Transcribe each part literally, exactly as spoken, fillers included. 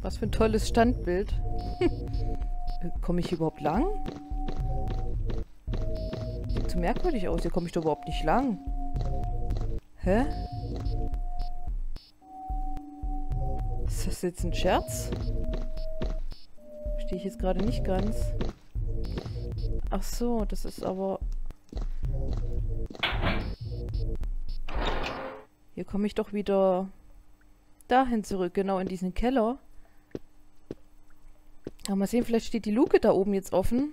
Was für ein tolles Standbild. Komme ich hier überhaupt lang? Sieht so merkwürdig aus. Hier komme ich doch überhaupt nicht lang. Hä? Ist das jetzt ein Scherz? Verstehe ich jetzt gerade nicht ganz. Ach so, das ist aber... Hier komme ich doch wieder dahin zurück, genau in diesen Keller. Aber mal sehen, vielleicht steht die Luke da oben jetzt offen.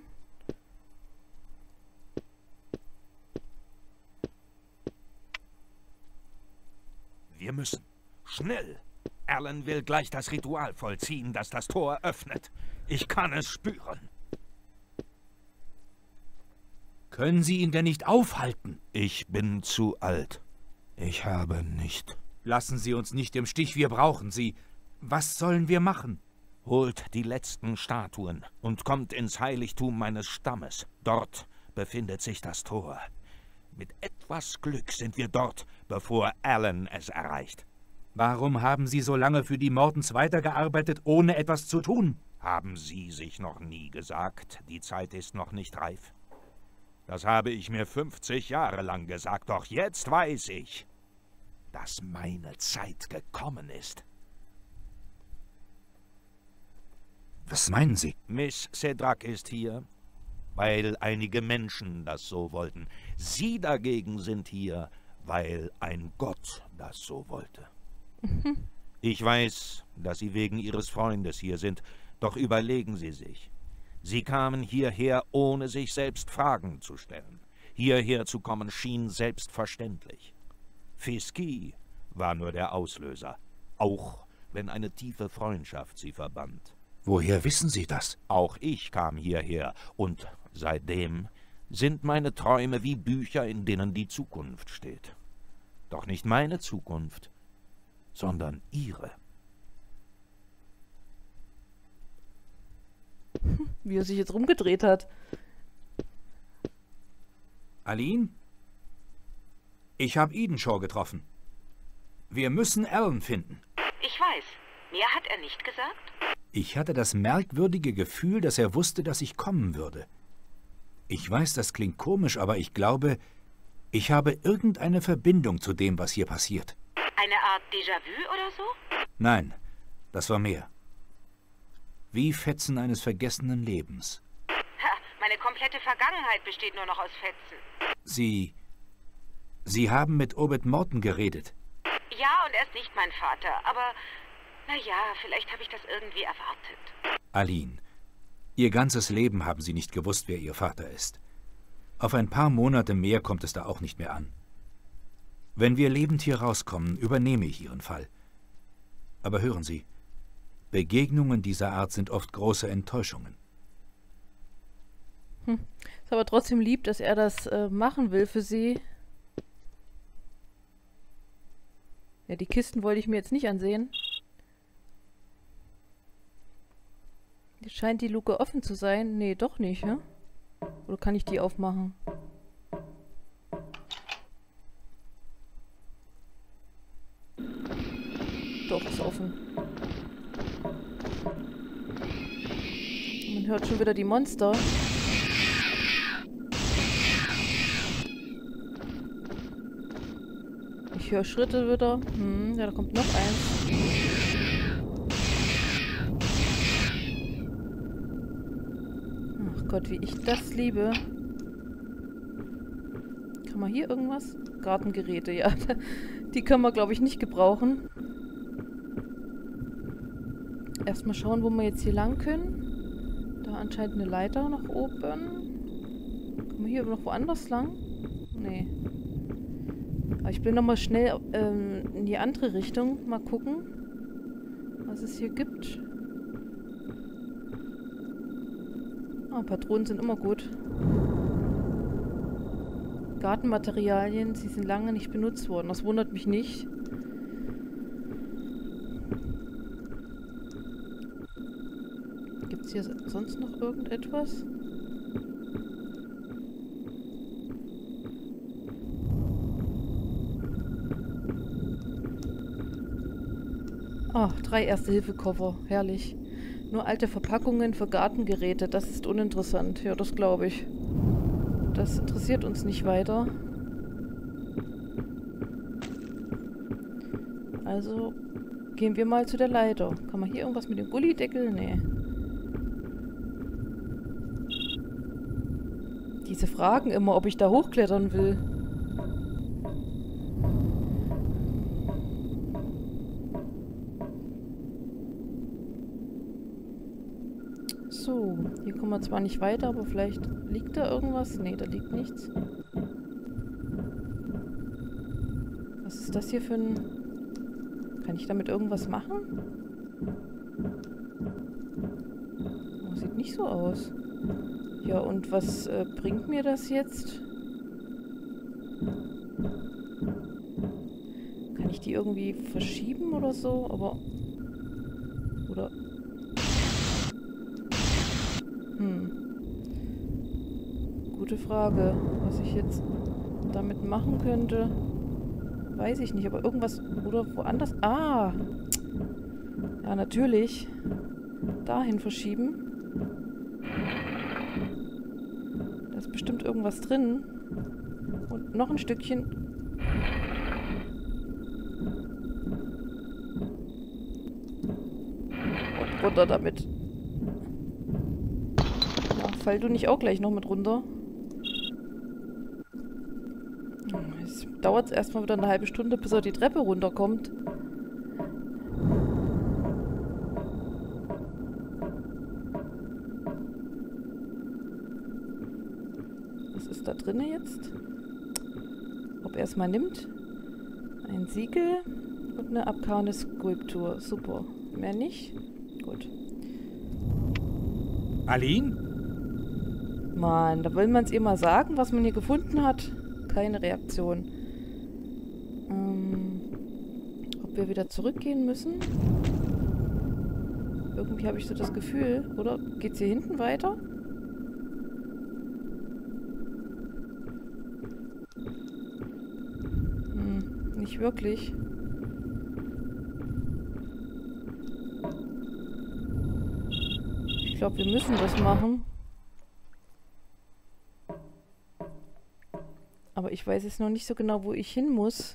Wir müssen. Schnell! Alan will gleich das Ritual vollziehen, das das Tor öffnet. Ich kann es spüren. Können Sie ihn denn nicht aufhalten? Ich bin zu alt. Ich habe nicht. Lassen Sie uns nicht im Stich, wir brauchen Sie. Was sollen wir machen? Holt die letzten Statuen und kommt ins Heiligtum meines Stammes. Dort befindet sich das Tor. Mit etwas Glück sind wir dort, bevor Alan es erreicht. Warum haben Sie so lange für die Mortons weitergearbeitet, ohne etwas zu tun? Haben Sie sich noch nie gesagt, die Zeit ist noch nicht reif? Das habe ich mir fünfzig Jahre lang gesagt, doch jetzt weiß ich, dass meine Zeit gekommen ist. Was meinen Sie? Miss Cedrak ist hier, weil einige Menschen das so wollten. Sie dagegen sind hier, weil ein Gott das so wollte. Ich weiß, dass Sie wegen Ihres Freundes hier sind, doch überlegen Sie sich. Sie kamen hierher, ohne sich selbst Fragen zu stellen. Hierher zu kommen schien selbstverständlich. Fiski war nur der Auslöser, auch wenn eine tiefe Freundschaft sie verband. Woher wissen Sie das? Auch ich kam hierher, und seitdem sind meine Träume wie Bücher, in denen die Zukunft steht. Doch nicht meine Zukunft, sondern Ihre. Wie er sich jetzt rumgedreht hat. Aline? Ich habe Edenshaw getroffen. Wir müssen Alan finden. Ich weiß. Mehr hat er nicht gesagt? Ich hatte das merkwürdige Gefühl, dass er wusste, dass ich kommen würde. Ich weiß, das klingt komisch, aber ich glaube, ich habe irgendeine Verbindung zu dem, was hier passiert. Eine Art Déjà-vu oder so? Nein, das war mehr. Wie Fetzen eines vergessenen Lebens. Ha, meine komplette Vergangenheit besteht nur noch aus Fetzen. Sie... Sie haben mit Obed Morton geredet. Ja, und er ist nicht mein Vater, aber... Naja, vielleicht habe ich das irgendwie erwartet. Aline, Ihr ganzes Leben haben Sie nicht gewusst, wer Ihr Vater ist. Auf ein paar Monate mehr kommt es da auch nicht mehr an. Wenn wir lebend hier rauskommen, übernehme ich Ihren Fall. Aber hören Sie, Begegnungen dieser Art sind oft große Enttäuschungen. Hm. Ist aber trotzdem lieb, dass er das äh, machen will für Sie. Ja, die Kisten wollte ich mir jetzt nicht ansehen. Jetzt scheint die Luke offen zu sein. Nee, doch nicht, ja? Oder kann ich die aufmachen? Doch, ist offen. Man hört schon wieder die Monster. Ich höre Schritte wieder. Hm, ja, da kommt noch eins. Ach Gott, wie ich das liebe. Kann man hier irgendwas? Gartengeräte, ja. Die können wir, glaube ich, nicht gebrauchen. Erstmal schauen, wo wir jetzt hier lang können. Da anscheinend eine Leiter nach oben. Können wir hier noch woanders lang? Nee. Aber ich will nochmal schnell ähm, in die andere Richtung. Mal gucken, was es hier gibt. Ah, Patronen sind immer gut. Gartenmaterialien, sie sind lange nicht benutzt worden. Das wundert mich nicht. Gibt es hier sonst noch irgendetwas? Ach, drei Erste-Hilfe-Koffer. Herrlich. Nur alte Verpackungen für Gartengeräte. Das ist uninteressant. Ja, das glaube ich. Das interessiert uns nicht weiter. Also gehen wir mal zu der Leiter. Kann man hier irgendwas mit dem Gullideckel? Nee. Diese Fragen immer, ob ich da hochklettern will. So, hier kommen wir zwar nicht weiter, aber vielleicht liegt da irgendwas? Nee, da liegt nichts. Was ist das hier für ein... Kann ich damit irgendwas machen? Oh, sieht nicht so aus. Ja, und was äh, bringt mir das jetzt? Kann ich die irgendwie verschieben oder so? Aber... Oder... Hm. Gute Frage. Was ich jetzt damit machen könnte, weiß ich nicht. Aber irgendwas... Oder woanders... Ah! Ja, natürlich. Dahin verschieben. Da ist bestimmt irgendwas drin. Und noch ein Stückchen. Und runter damit. Ja, fall du nicht auch gleich noch mit runter. Jetzt dauert es erstmal wieder eine halbe Stunde, bis er die Treppe runterkommt. Was ist da drin jetzt? Ob er es mal nimmt? Ein Siegel und eine Arkane-Skulptur. Super. Mehr nicht? Gut. Aline? Mann, da will man es ihr mal sagen, was man hier gefunden hat. Keine Reaktion. Ähm, ob wir wieder zurückgehen müssen? Irgendwie habe ich so das Gefühl. Oder geht's hier hinten weiter? Hm, nicht wirklich. Ich glaube, wir müssen das machen. Aber ich weiß jetzt noch nicht so genau, wo ich hin muss.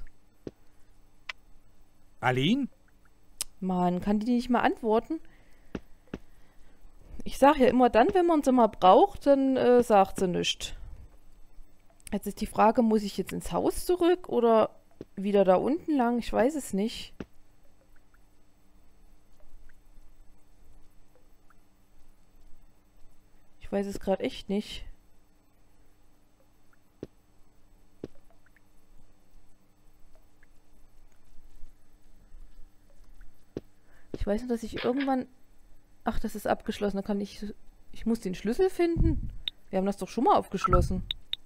Aline? Mann, kann die nicht mal antworten? Ich sag ja immer dann, wenn man sie mal braucht, dann äh, sagt sie nichts. Jetzt ist die Frage, muss ich jetzt ins Haus zurück oder wieder da unten lang? Ich weiß es nicht. Ich weiß es gerade echt nicht. Ich weiß nur, dass ich irgendwann... Ach, das ist abgeschlossen. Da kann ich... Ich muss den Schlüssel finden. Wir haben das doch schon mal aufgeschlossen.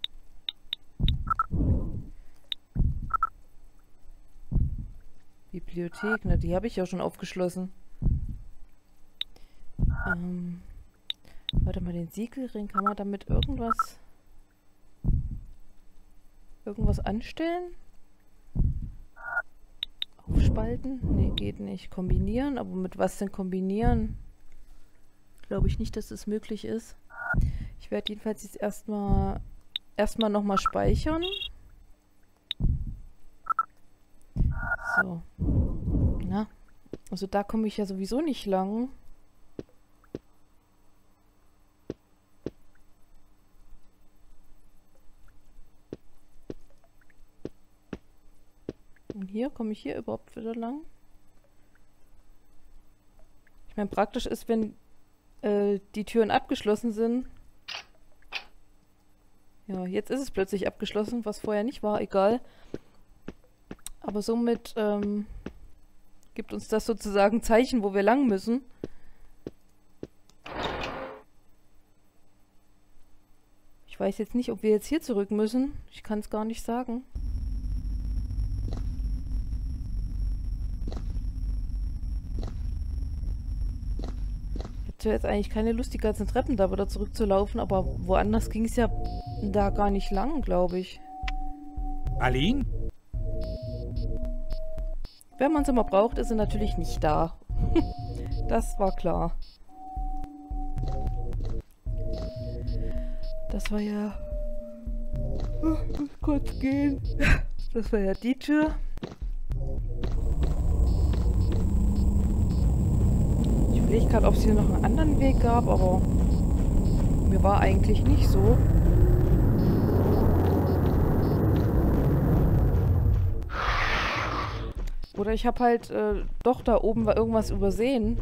Bibliothek, ne? Die habe ich ja schon aufgeschlossen. Ähm... Warte mal, den Siegelring, kann man damit irgendwas... Irgendwas anstellen? Aufspalten? Nee, geht nicht. Kombinieren? Aber mit was denn kombinieren? Glaube ich nicht, dass das möglich ist. Ich werde jedenfalls jetzt erstmal erstmal nochmal speichern. So. Na, also da komme ich ja sowieso nicht lang. Und hier, komme ich hier überhaupt wieder lang? Ich meine, praktisch ist, wenn äh, die Türen abgeschlossen sind. Ja, jetzt ist es plötzlich abgeschlossen, was vorher nicht war, egal. Aber somit ähm, gibt uns das sozusagen Zeichen, wo wir lang müssen. Ich weiß jetzt nicht, ob wir jetzt hier zurück müssen. Ich kann es gar nicht sagen. Ich habe jetzt eigentlich keine Lust, die ganzen Treppen da wieder zurückzulaufen, aber woanders ging es ja da gar nicht lang, glaube ich. Aline? Wenn man sie mal braucht, ist sie natürlich nicht da. Das war klar. Das war ja... Oh, ich muss kurz gehen. Das war ja die Tür. Ich überlege gerade, ob es hier noch einen anderen Weg gab, aber mir war eigentlich nicht so. Oder ich habe halt äh, doch da oben war irgendwas übersehen.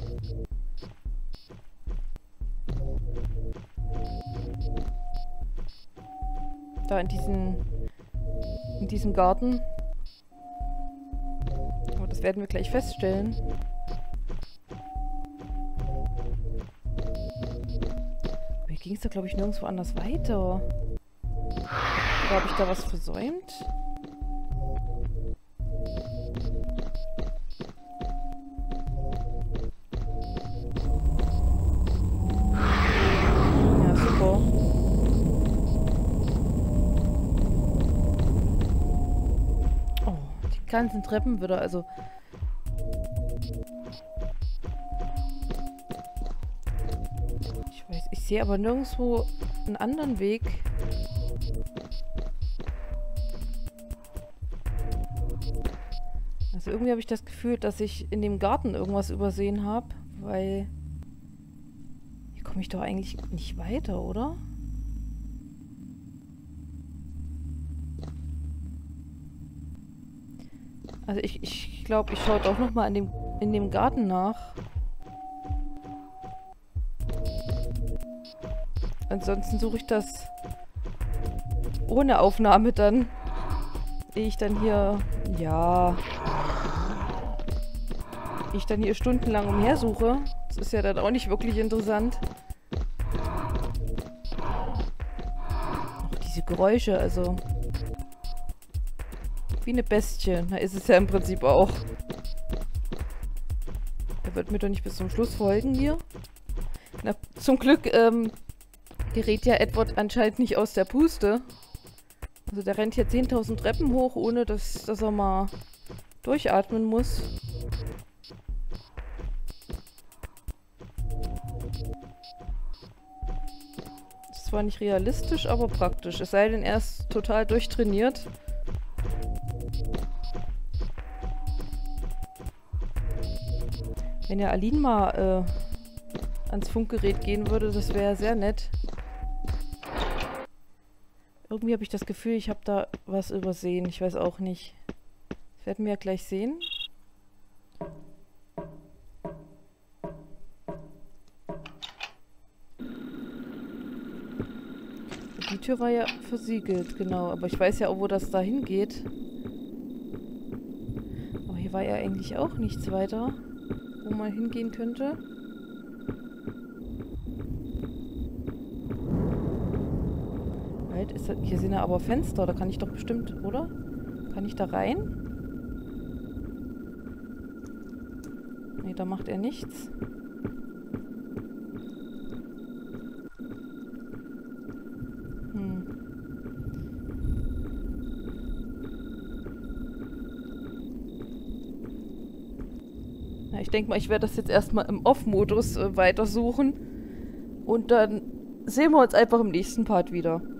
Da in diesem in diesem Garten. Aber das werden wir gleich feststellen. Hier ging es da, glaube ich, nirgendwo anders weiter. Oder habe ich da was versäumt? Ja, super. Oh, die ganzen Treppen wieder, also... Ich weiß, ich sehe aber nirgendwo einen anderen Weg. Also irgendwie habe ich das Gefühl, dass ich in dem Garten irgendwas übersehen habe, weil hier komme ich doch eigentlich nicht weiter, oder? Also ich ich glaube, ich schaue doch noch mal in dem, in dem Garten nach. Ansonsten suche ich das ohne Aufnahme dann, ehe ich dann hier, ja, ich dann hier stundenlang umhersuche. Das ist ja dann auch nicht wirklich interessant. Auch diese Geräusche, also wie eine Bestie. Na, ist es ja im Prinzip auch. Er wird mir doch nicht bis zum Schluss folgen hier. Na, zum Glück ähm, gerät ja Edward anscheinend nicht aus der Puste. Also der rennt hier zehntausend Treppen hoch, ohne dass, dass er mal durchatmen muss. Das ist zwar nicht realistisch, aber praktisch. Es sei denn, er ist total durchtrainiert. Wenn ja Aline mal äh, ans Funkgerät gehen würde, das wäre sehr nett. Irgendwie habe ich das Gefühl, ich habe da was übersehen. Ich weiß auch nicht. Das werden wir ja gleich sehen. Die Tür war ja versiegelt, genau. Aber ich weiß ja auch, wo das da hingeht. Aber hier war ja eigentlich auch nichts weiter, wo man hingehen könnte. Halt, ist das, hier sind ja aber Fenster, da kann ich doch bestimmt, oder? Kann ich da rein? Nee, da macht er nichts. Hm. Na, ich denke mal, ich werde das jetzt erstmal im Off-Modus äh, weitersuchen. Und dann sehen wir uns einfach im nächsten Part wieder.